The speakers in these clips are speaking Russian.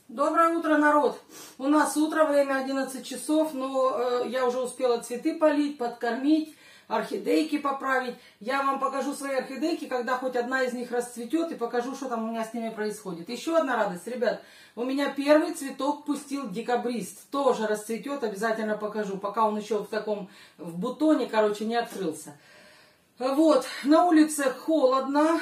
Доброе утро, народ! У нас утро, время 11 часов, но я уже успела цветы полить, подкормить, орхидейки поправить. Я вам покажу свои орхидейки, когда хоть одна из них расцветет, и покажу, что там у меня с ними происходит. Еще одна радость, ребят, у меня первый цветок пустил декабрист, тоже расцветет, обязательно покажу, пока он еще в бутоне, короче, не открылся. Вот, на улице холодно,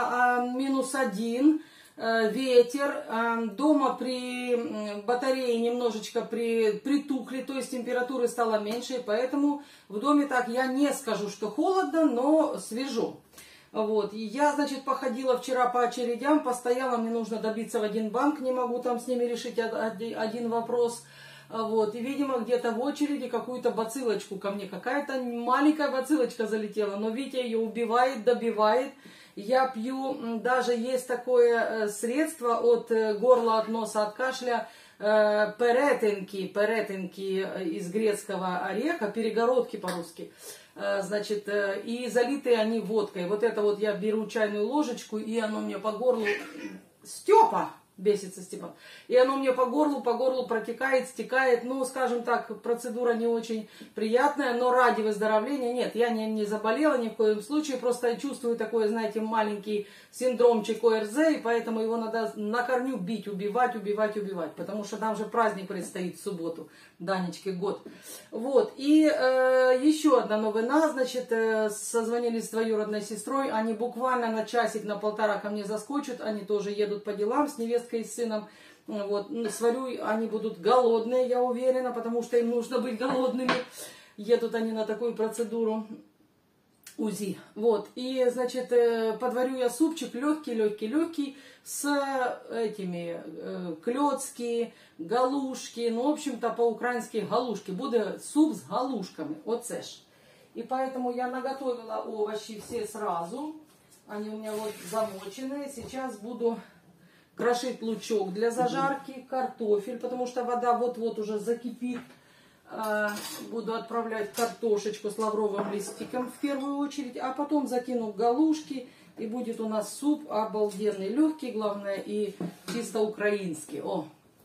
-1. Ветер, дома при батарее немножечко притухли, то есть температуры стало меньше, и поэтому в доме так я не скажу, что холодно, но свежо. Вот, и я, значит, походила вчера по очередям, постояла, мне нужно добиться в один банк, не могу там с ними решить один вопрос. Вот, и, видимо, где-то в очереди какую-то бациллочку ко мне, какая-то маленькая бациллочка залетела, но Витя ее убивает, добивает. Я пью, даже есть такое средство от горла, от носа, от кашля, перетинки из грецкого ореха, перегородки по-русски, значит, и залитые они водкой. Вот это вот я беру чайную ложечку, и оно мне по горлу, Степа, бесится Степан, и оно мне по горлу протекает, стекает, ну, скажем так, процедура не очень приятная, но ради выздоровления, нет, я не заболела ни в коем случае, просто чувствую такой, знаете, маленький синдромчик ОРЗ, и поэтому его надо на корню бить, убивать, потому что нам же праздник предстоит в субботу, Данечке год. Вот, и еще одна новина, значит, созвонились с двоюродной сестрой, они буквально на часик, на полтора ко мне заскочат, они тоже едут по делам с невесткой и с сыном. Вот, сварю, они будут голодные, я уверена, потому что им нужно быть голодными. Едут они на такую процедуру УЗИ. Вот, и, значит, подварю я супчик легкий, с этими клёцки, галушки, ну, в общем-то, по-украински галушки. Будет суп с галушками, оце ж. И поэтому я наготовила овощи все сразу. Они у меня вот замоченные. Сейчас буду крошить лучок для зажарки, картофель, потому что вода вот-вот уже закипит. Буду отправлять картошечку с лавровым листиком в первую очередь, а потом закину галушки, и будет у нас суп обалденный, легкий, главное, и чисто украинский. О!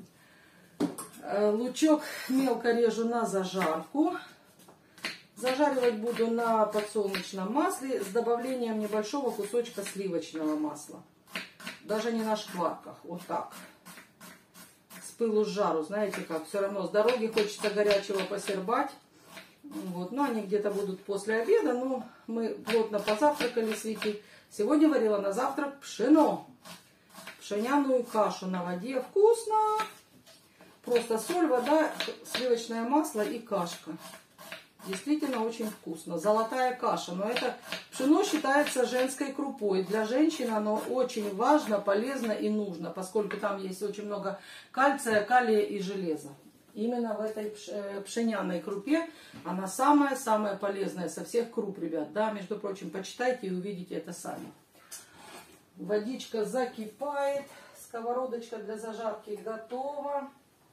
Лучок мелко режу на зажарку. Зажаривать буду на подсолнечном масле с добавлением небольшого кусочка сливочного масла. Даже не на шкварках, вот так. С пылу с жару, знаете как, все равно с дороги хочется горячего посербать. Вот, но они где-то будут после обеда, но мы плотно позавтракали с Витей. Сегодня варила на завтрак пшено. Пшеняную кашу на воде. Вкусно! Просто соль, вода, сливочное масло и кашка. Действительно очень вкусно. Золотая каша. Но это пшено считается женской крупой. Для женщин оно очень важно, полезно и нужно, поскольку там есть очень много кальция, калия и железа. Именно в этой пшеняной крупе она самая-самая полезная со всех круп, ребят. Да, между прочим, почитайте и увидите это сами. Водичка закипает. Сковородочка для зажарки готова.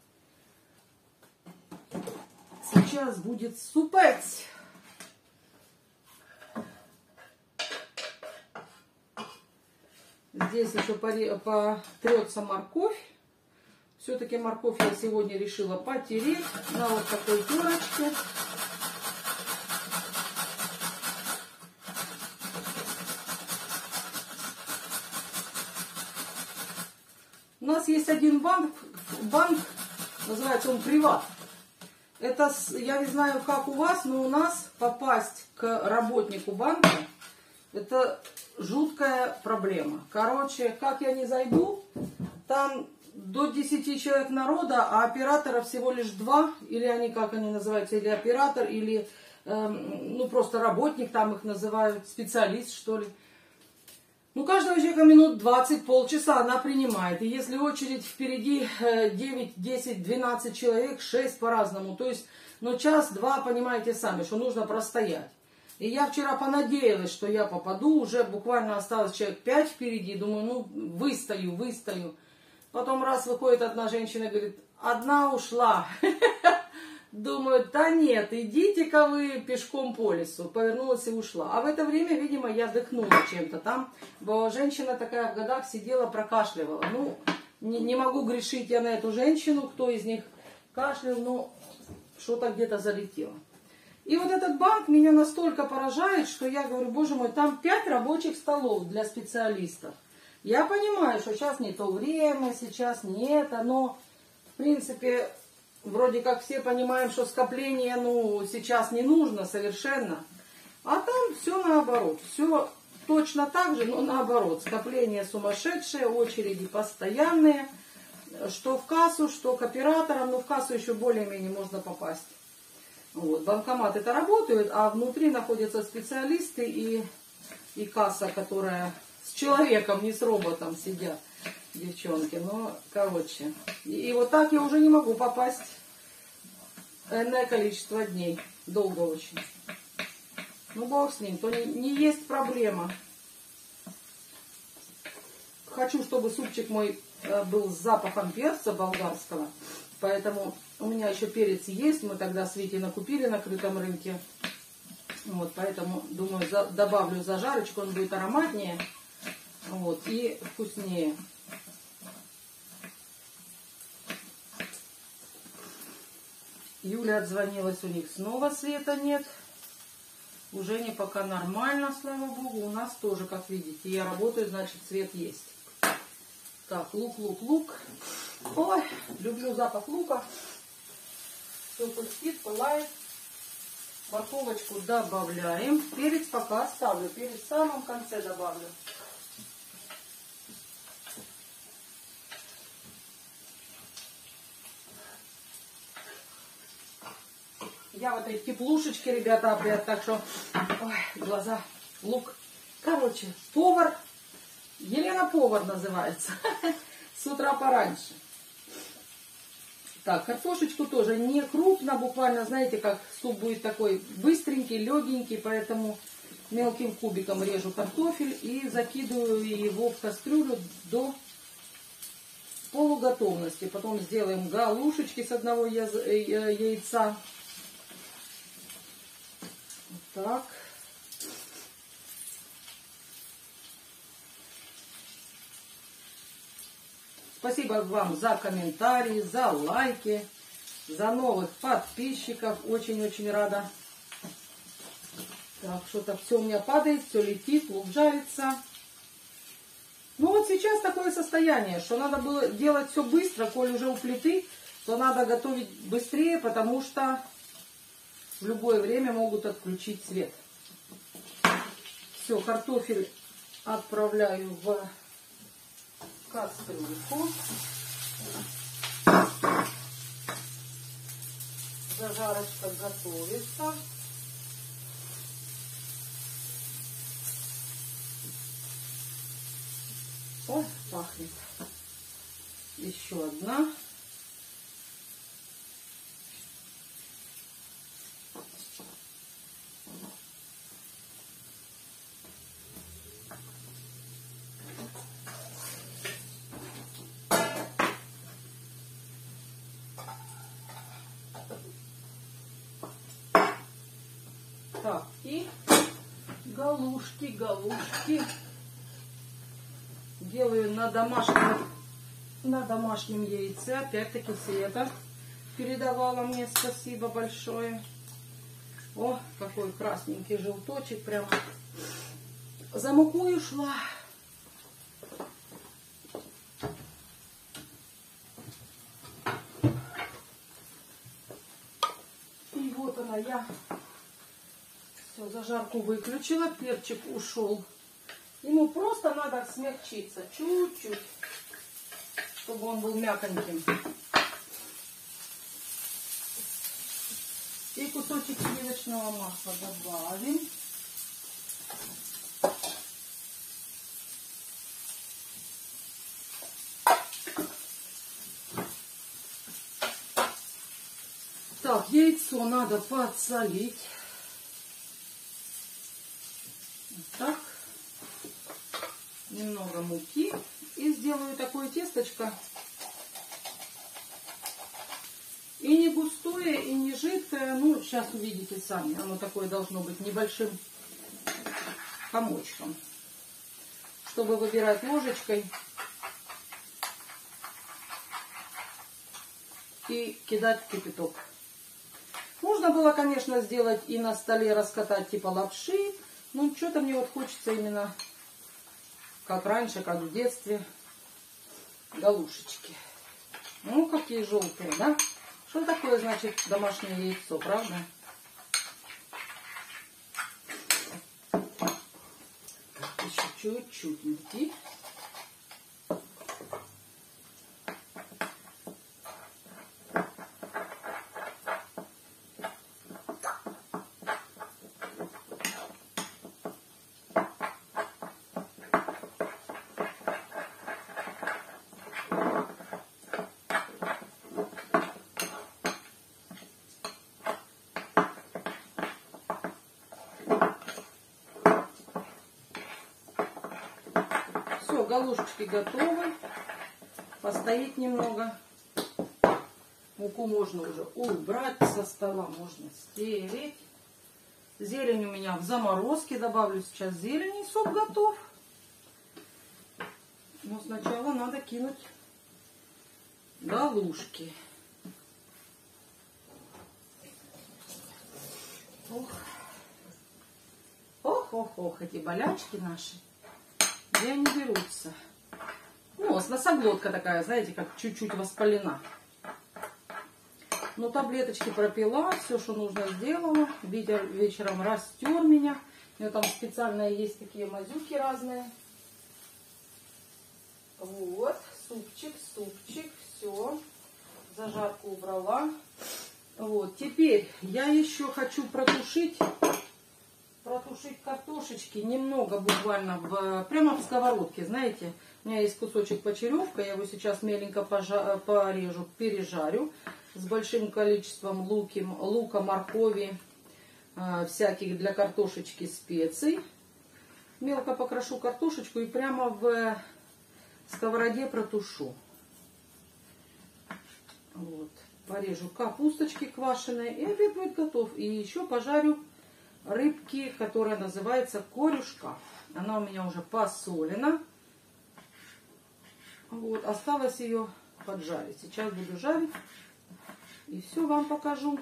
Сейчас будет супец. Здесь еще потрется морковь. Все-таки морковь я сегодня решила потереть на вот такой терочке. У нас есть один банк, называется он «Приват». Это, я не знаю, как у вас, но у нас попасть к работнику банка, это жуткая проблема. Короче, как я не зайду, там до 10 человек народа, а операторов всего лишь 2, или они, как они называются, или оператор, или, ну, просто работник, там их называют, специалист, что ли. Ну, каждого человека минут 20, полчаса она принимает. И если очередь впереди 9, 10, 12 человек, 6 по-разному. То есть, ну, час-два, понимаете сами, что нужно простоять. И я вчера понадеялась, что я попаду. Уже буквально осталось человек 5 впереди. Думаю, ну, выстою. Потом раз выходит одна женщина и говорит, одна ушла. Думаю, да нет, идите-ка вы пешком по лесу. Повернулась и ушла. А в это время, видимо, я дыхнула чем-то там. Бо женщина такая в годах сидела, прокашливала. Ну, не могу грешить я на эту женщину, кто из них кашлял, но что-то где-то залетело. И вот этот банк меня настолько поражает, что я говорю, боже мой, там 5 рабочих столов для специалистов. Я понимаю, что сейчас не то время, сейчас не это, но в принципе вроде как все понимаем, что скопление сейчас не нужно совершенно. А там все наоборот, все точно так же, но наоборот. Скопление сумасшедшее, очереди постоянные, что в кассу, что к операторам, но в кассу еще более-менее можно попасть. Вот. Банкоматы-то работают, а внутри находятся специалисты и касса, которая с человеком, не с роботом сидят девчонки. Но, короче, и вот так я уже не могу попасть энное количество дней. Долго очень. Ну, бог с ним, то не есть проблема. Хочу, чтобы супчик мой был с запахом перца болгарского. Поэтому у меня еще перец есть. Мы тогда с Витей накупили на крытом рынке. Вот, поэтому, думаю, добавлю зажарочку. Он будет ароматнее. Вот, и вкуснее. Юля отзвонилась, у них снова света нет. У Жени пока нормально, слава богу. У нас тоже, как видите, я работаю, значит, свет есть. Так, лук. Ой, люблю запах лука. Все пыхтит, пылает. Морковочку добавляем. Перец пока оставлю. Перец в самом конце добавлю. Я в этой теплушечке, ребята, опять, так что, ой, глаза, лук. Короче, повар, Елена повар называется, с утра пораньше. Так, картошечку тоже не крупно, буквально, знаете, как суп будет такой быстренький, легенький, поэтому мелким кубиком режу картофель и закидываю его в кастрюлю до полуготовности. Потом сделаем галушечки с одного яйца. Так. Спасибо вам за комментарии, за лайки, за новых подписчиков. Очень-очень рада. Так, что-то все у меня падает, все летит, лук жарится. Ну вот сейчас такое состояние, что надо было делать все быстро, коль уже у плиты, то надо готовить быстрее, потому что в любое время могут отключить свет. Все, картофель отправляю в кастрюльку. Зажарочка готовится. О, пахнет. Еще одна. Так, и галушки. Делаю на домашнем яйце. Опять-таки Света передавала мне, спасибо большое. О, какой красненький желточек, прям за мукой ушла. И вот она, я все, зажарку выключила, перчик ушел. Ему просто надо смягчиться чуть-чуть, чтобы он был мяконьким. И кусочек сливочного масла добавим. Так, яйцо надо подсолить. Вот так. Немного муки. И сделаю такое тесточко. И не густое, и не жидкое. Ну, сейчас увидите сами. Оно такое должно быть небольшим комочком. Чтобы выбирать ложечкой. и кидать в кипяток. Можно было, конечно, сделать и на столе раскатать типа лапши, но что-то мне вот хочется именно как раньше, как в детстве, галушечки. Ну, какие желтые, да? Что такое значит домашнее яйцо, правда? Еще чуть-чуть муки. Все, галушечки готовы. Постоит немного. Муку можно уже убрать со стола, можно стереть. Зелень у меня в заморозке. Добавлю сейчас зелень, и суп готов. Но сначала надо кинуть галушки. Ох. Ох, ох, ох, эти болячки наши. Где они берутся? Ну, носоглотка такая, знаете, как чуть-чуть воспалена. Ну, таблеточки пропила, все, что нужно, сделала. Витя вечером растер меня. У него там специально есть такие мазюки разные. Вот, супчик, все. Зажарку убрала. Вот, теперь я еще хочу протушить картошечки немного, буквально прямо в сковородке, знаете. У меня есть кусочек почеревка, я его сейчас меленько порежу, пережарю с большим количеством лука, моркови, всяких для картошечки специй. Мелко покрошу картошечку и прямо в сковороде протушу. Вот. Порежу капусточки квашеные, и обед будет готов. И еще пожарю рыбки, которая называется корюшка. Она у меня уже посолена. Вот, осталось ее поджарить. Сейчас буду жарить. И все вам покажу.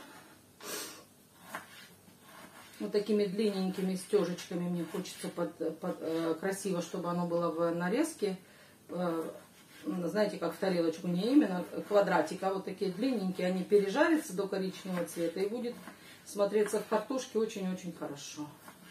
Вот такими длинненькими стежечками мне хочется красиво, чтобы оно было в нарезке. Знаете, как в тарелочку, не именно квадратик, а вот такие длинненькие. Они пережарятся до коричневого цвета и будет смотреться в картошке очень-очень хорошо.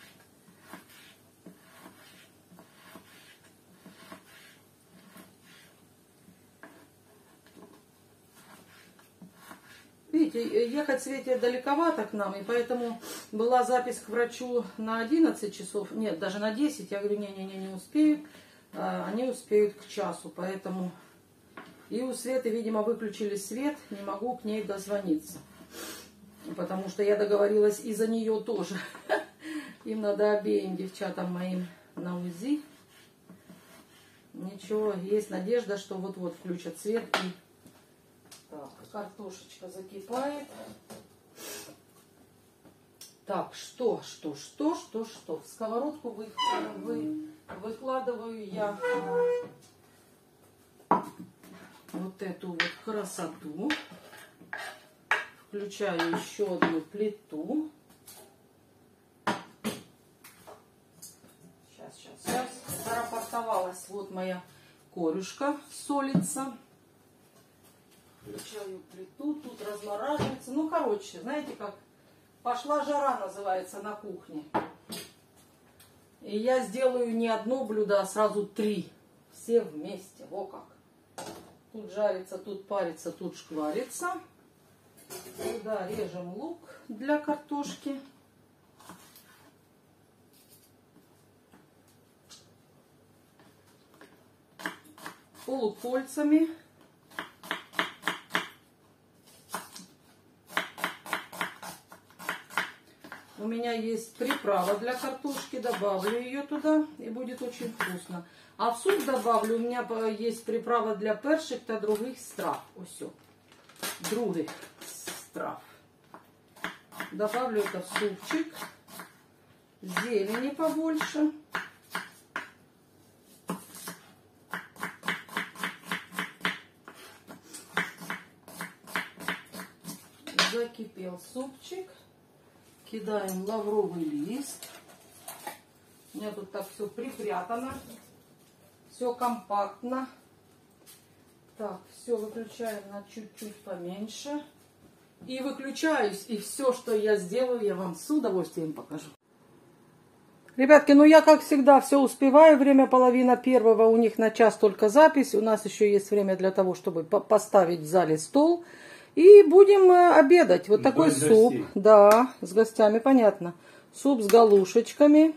Видите, ехать Свете далековато к нам, и поэтому была запись к врачу на 11 часов, нет, даже на 10. Я говорю, не успеют, они успеют к часу, поэтому и у Светы, видимо, выключили свет, не могу к ней дозвониться, потому что я договорилась и за нее тоже. Им надо обеим девчатам моим на УЗИ. Ничего, есть надежда, что вот-вот включат свет и... Так, картошечка закипает. Так, что? В сковородку выкладываю я вот эту вот красоту. Включаю еще одну плиту. Сейчас. Зарапортовалась вот моя корюшка, солится. Включаю плиту, тут размораживается. Ну, короче, знаете, как пошла жара, называется, на кухне. И я сделаю не одно блюдо, а сразу 3. Все вместе. Во как. Тут жарится, тут парится, тут шкварится. Сюда режем лук для картошки. Полукольцами. У меня есть приправа для картошки, добавлю ее туда, и будет очень вкусно. А в суп добавлю, у меня есть приправа для першик та других страв. Ось, других страв. Добавлю это в супчик. Зелени побольше. Закипел супчик. Кидаем лавровый лист. У меня тут так все припрятано. Все компактно. Так, все выключаем на чуть-чуть поменьше. И выключаюсь. И все, что я сделаю, я вам с удовольствием покажу. Ребятки, ну я, как всегда, все успеваю. Время 1:30. У них на час только запись. У нас еще есть время для того, чтобы поставить в зале стол. И будем обедать. Вот такой суп. Да, с гостями, понятно. Суп с галушечками.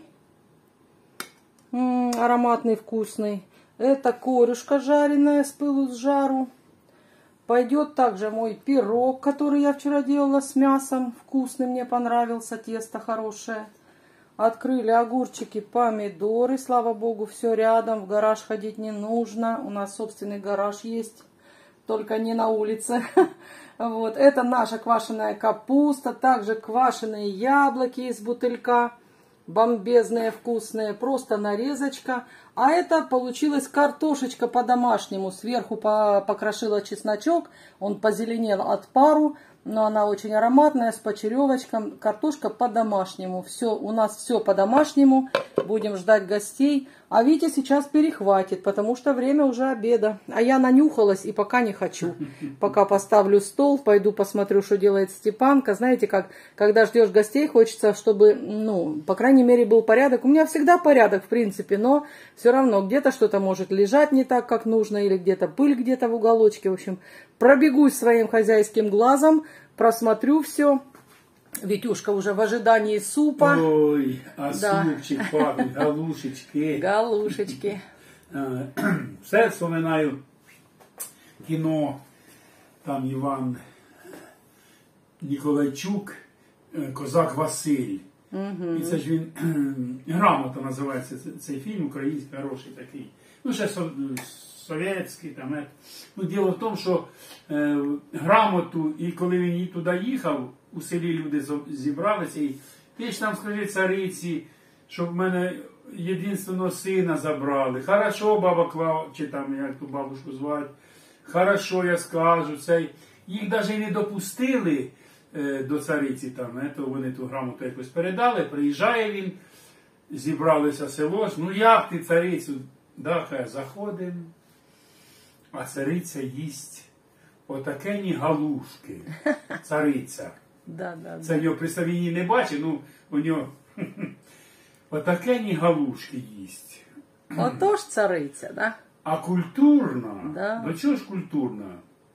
Ароматный, вкусный. Это корюшка жареная с пылу с жару. Пойдет также мой пирог, который я вчера делала с мясом. Вкусный, мне понравился. Тесто хорошее. Открыли огурчики, помидоры. Слава богу, все рядом. В гараж ходить не нужно. У нас собственный гараж есть. Только не на улице. Вот. Это наша квашеная капуста. Также квашеные яблоки из бутылька. Бомбезные, вкусные. Просто нарезочка. А это получилась картошечка по-домашнему. Сверху покрошила чесночок. Он позеленел от пару. Но она очень ароматная, с почеревочком. Картошка по-домашнему. Все, у нас все по-домашнему. Будем ждать гостей. А Витя сейчас перехватит, потому что время уже обеда. А я нанюхалась и пока не хочу. Пока поставлю стол, пойду посмотрю, что делает Степанка. Знаете, как, когда ждешь гостей, хочется, чтобы, ну, по крайней мере, был порядок. У меня всегда порядок, в принципе, но все равно где-то что-то может лежать не так, как нужно, или где-то пыль где-то в уголочке. В общем, пробегусь своим хозяйским глазом, просмотрю все. Витюшка уже в ожидании супа. Ой, а да. Супчик, папі, галушечки. Галушечки. Все вспоминаю кіно, там Іван Ніколайчук, Козак Василь. І це ж він, грамота називається цей фільм, український, хороший такий. Ну, ще совєтський, там. Ну, діло в тому, що грамоту, і коли він туди їхав, у селі люди зібралися, і ти ж там скажи цариці, щоб в мене єдинственного сина забрали. Хорошо, баба Клава, чи там, як ту бабушку звати, хорошо, я скажу, цей. Їх навіть не допустили до цариці, там, то вони ту грамоту якось передали, приїжджає він, зібралися село, ну як ти царицю, да, хай заходимо, а цариця їсть отакені галушки, цариця. Да. Це в нього при Савіні не бачить, ну у нього отакені галушки їсть. Отож цариця, да? А культурна, да. Ну чого ж культурна?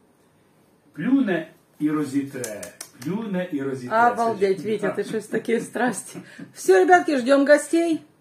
Плюне і розітре, плюне і розітре. Обалдеть, Витя, ты что с такие страсти. Все, ребятки, ждем гостей.